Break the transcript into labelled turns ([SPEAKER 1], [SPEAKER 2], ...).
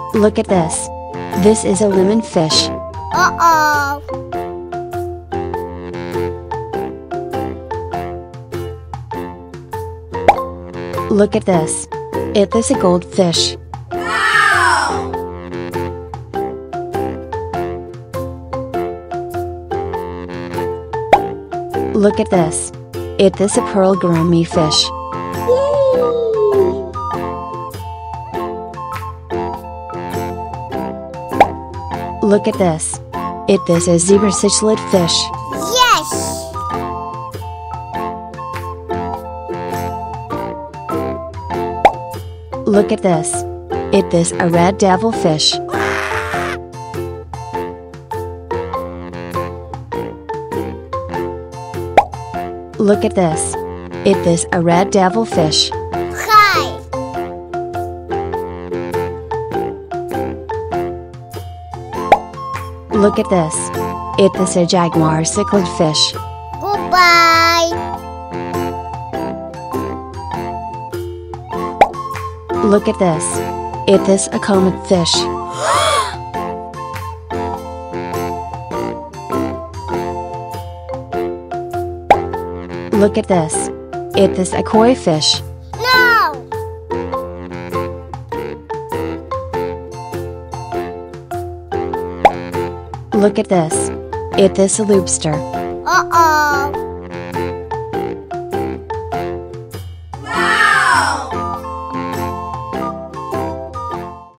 [SPEAKER 1] Look at this. This is a lemon fish.
[SPEAKER 2] Uh-oh.
[SPEAKER 1] Look at this. It is a goldfish.
[SPEAKER 2] Wow!
[SPEAKER 1] Look at this. It is a pearl gourmet fish.
[SPEAKER 2] Yay!
[SPEAKER 1] Look at this. It is a zebra cichlid fish.
[SPEAKER 2] Yes!
[SPEAKER 1] Look at this. It is a red devilfish. Look at this. It is a red devilfish.
[SPEAKER 2] Hi!
[SPEAKER 1] Look at this. It is a jaguar cichlid fish.
[SPEAKER 2] Goodbye!
[SPEAKER 1] Look at this. It is a komet fish. Look at this. It is a koi fish.
[SPEAKER 2] No!
[SPEAKER 1] Look at this. It is a lobster.
[SPEAKER 2] Uh-oh.